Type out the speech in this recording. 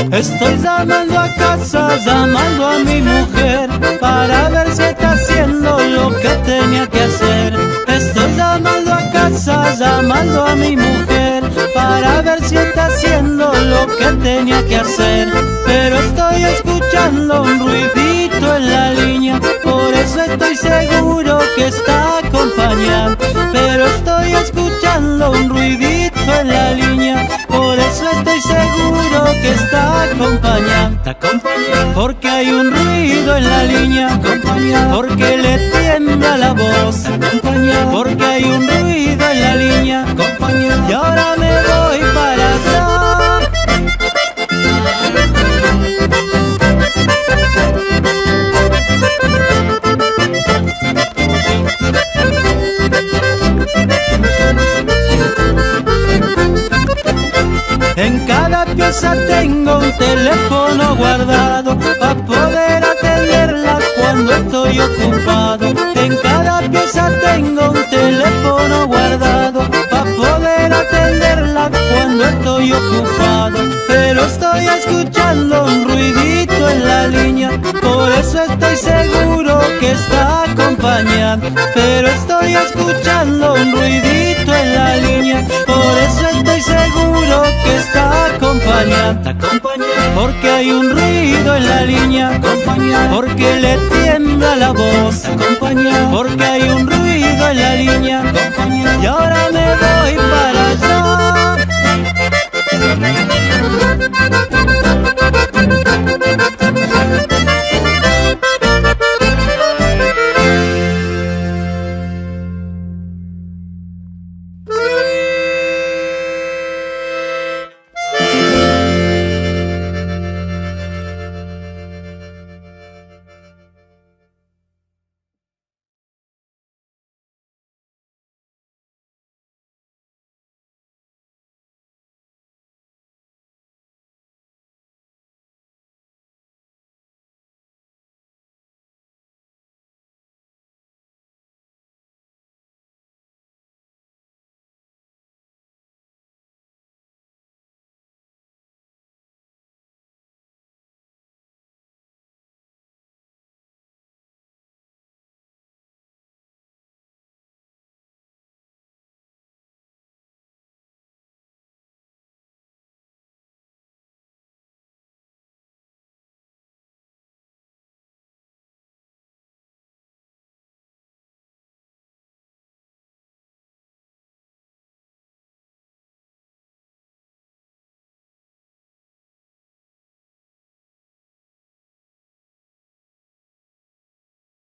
Estoy llamando a casa, llamando a mi mujer para ver si está haciendo lo que tenía que hacer. Estoy llamando a casa, llamando a mi mujer para ver si está haciendo lo que tenía que hacer. Pero estoy escuchando un ruidito en la línea, por eso estoy seguro que está acompañada. Pero estoy escuchando un ruidito en la línea, por eso estoy seguro que está acompañada. Porque hay un ruido en la línea, porque le tiembla la voz, porque hay un ruido en la línea, y ahora me voy para allá. En cada pieza tengo un teléfono guardado para poder atenderla cuando estoy ocupado. En cada pieza tengo un teléfono guardado para poder atenderla cuando estoy ocupado. Pero estoy escuchando un ruidito en la línea, por eso estoy seguro que está acompañada. Pero estoy escuchando un ruidito en la línea, por eso estoy seguro que está acompañada. Porque hay un ruido en la línea, porque le tiembla la voz, porque hay un ruido en la línea, y ahora me voy para allá.